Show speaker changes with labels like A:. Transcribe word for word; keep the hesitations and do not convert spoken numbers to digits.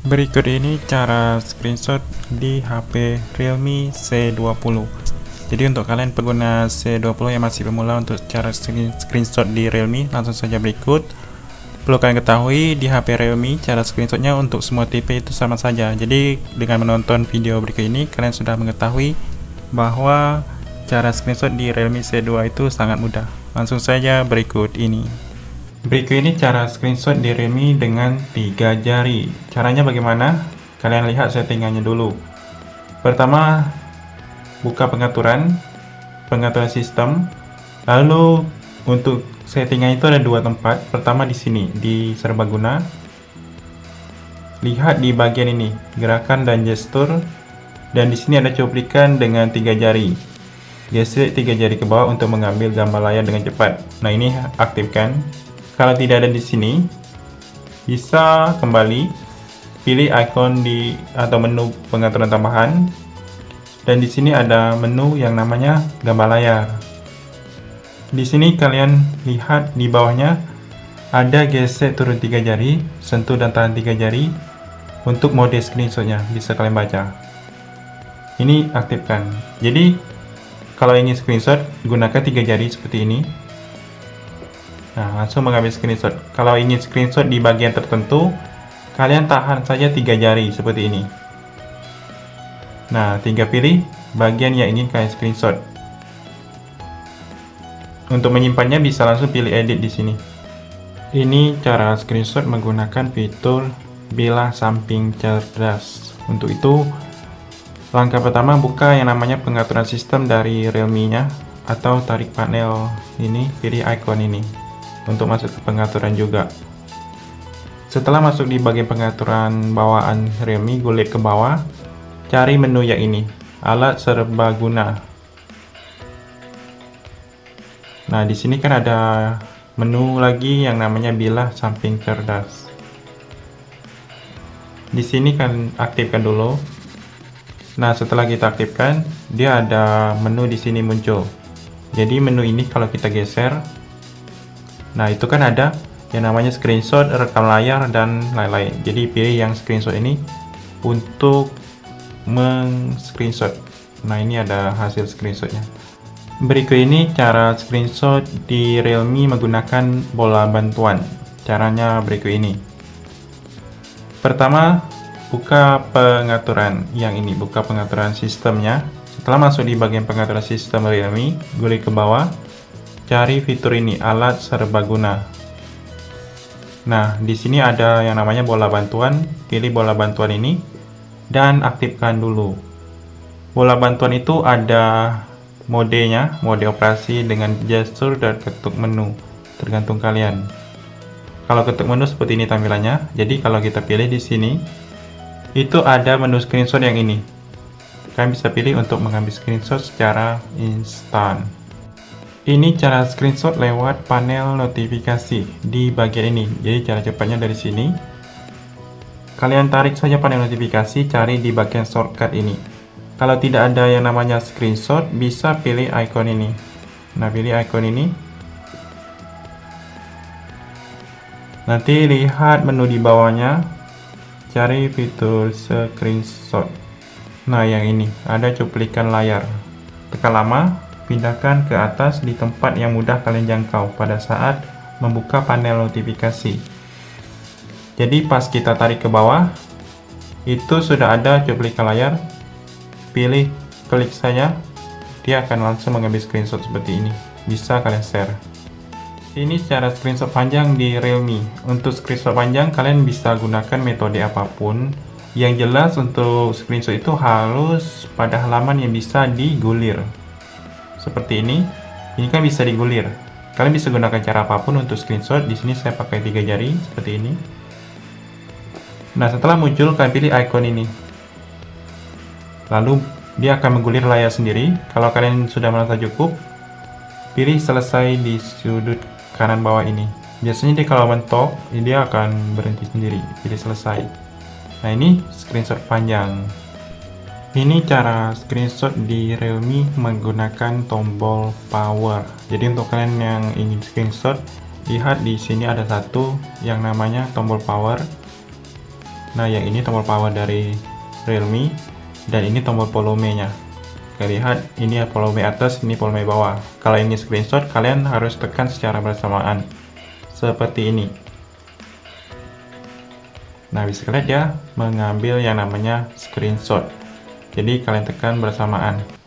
A: Berikut ini cara screenshot di H P Realme C dua puluh. Jadi untuk kalian pengguna C dua puluh yang masih pemula, untuk cara screenshot di Realme langsung saja berikut. Perlu kalian ketahui, di H P Realme cara screenshotnya untuk semua tipe itu sama saja. Jadi dengan menonton video berikut ini kalian sudah mengetahui bahwa cara screenshot di Realme C dua itu sangat mudah. Langsung saja berikut ini. Berikut ini cara screenshot di Realme dengan tiga jari. Caranya bagaimana? Kalian lihat settingannya dulu. Pertama, buka pengaturan, pengaturan sistem. Lalu untuk settingan itu ada dua tempat. Pertama di sini, di serbaguna. Lihat di bagian ini, gerakan dan gestur. Dan di sini ada cuplikan dengan tiga jari. Gesek tiga jari ke bawah untuk mengambil gambar layar dengan cepat. Nah, ini aktifkan. Kalau tidak ada di sini, bisa kembali pilih ikon di atau menu pengaturan tambahan, dan di sini ada menu yang namanya gambar layar. Di sini kalian lihat di bawahnya ada gesek turun tiga jari, sentuh dan tahan tiga jari untuk mode screenshotnya, bisa kalian baca. Ini aktifkan. Jadi kalau ingin screenshot gunakan tiga jari seperti ini. Nah, langsung mengambil screenshot. Kalau ingin screenshot di bagian tertentu, kalian tahan saja tiga jari seperti ini. Nah, tinggal pilih bagian yang ingin kalian screenshot. Untuk menyimpannya bisa langsung pilih edit di sini. Ini cara screenshot menggunakan fitur bilah samping cerdas. Untuk itu, langkah pertama buka yang namanya pengaturan sistem dari Realme-nya, atau tarik panel ini, pilih icon ini untuk masuk ke pengaturan juga. Setelah masuk di bagian pengaturan bawaan Realme, gulir ke bawah, cari menu yang ini, alat serbaguna. Nah, di sini kan ada menu lagi yang namanya bilah samping cerdas. Di sini kan aktifkan dulu. Nah, setelah kita aktifkan, dia ada menu di sini muncul. Jadi menu ini kalau kita geser, nah itu kan ada yang namanya screenshot, rekam layar, dan lain-lain. Jadi pilih yang screenshot ini untuk meng-screenshot. Nah, ini ada hasil screenshotnya. Berikut ini cara screenshot di Realme menggunakan bola bantuan. Caranya berikut ini. Pertama, buka pengaturan yang ini, buka pengaturan sistemnya. Setelah masuk di bagian pengaturan sistem Realme, gulir ke bawah, cari fitur ini, alat serbaguna. Nah, di sini ada yang namanya bola bantuan. Pilih bola bantuan ini dan aktifkan dulu. Bola bantuan itu ada modenya, mode operasi dengan gestur dan ketuk menu, tergantung kalian. Kalau ketuk menu seperti ini tampilannya. Jadi kalau kita pilih di sini, itu ada menu screenshot yang ini. Kalian bisa pilih untuk mengambil screenshot secara instan. Ini cara screenshot lewat panel notifikasi di bagian ini. Jadi cara cepatnya dari sini, kalian tarik saja panel notifikasi, cari di bagian shortcut ini. Kalau tidak ada yang namanya screenshot, bisa pilih icon ini. Nah, pilih icon ini. Nanti lihat menu di bawahnya, cari fitur screenshot. Nah, yang ini ada cuplikan layar. Tekan lama, pindahkan ke atas di tempat yang mudah kalian jangkau pada saat membuka panel notifikasi. Jadi pas kita tarik ke bawah, itu sudah ada cuplikan layar. Pilih, klik saja, dia akan langsung mengambil screenshot seperti ini. Bisa kalian share. Ini cara screenshot panjang di Realme. Untuk screenshot panjang kalian bisa gunakan metode apapun. Yang jelas untuk screenshot itu harus pada halaman yang bisa digulir. Seperti ini, ini kan bisa digulir. Kalian bisa gunakan cara apapun untuk screenshot. Di sini saya pakai tiga jari seperti ini. Nah, setelah muncul kalian pilih icon ini. Lalu dia akan menggulir layar sendiri. Kalau kalian sudah merasa cukup, pilih selesai di sudut kanan bawah ini. Biasanya dia kalau mentok, dia akan berhenti sendiri. Pilih selesai. Nah, ini screenshot panjang. Ini cara screenshot di Realme menggunakan tombol power. Jadi untuk kalian yang ingin screenshot, lihat di sini ada satu yang namanya tombol power. Nah, yang ini tombol power dari Realme, dan ini tombol volumenya. Oke, lihat, ini volume atas, ini volume bawah. Kalau ini screenshot, kalian harus tekan secara bersamaan seperti ini. Nah, bisa kalian ya mengambil yang namanya screenshot. Jadi kalian tekan bersamaan.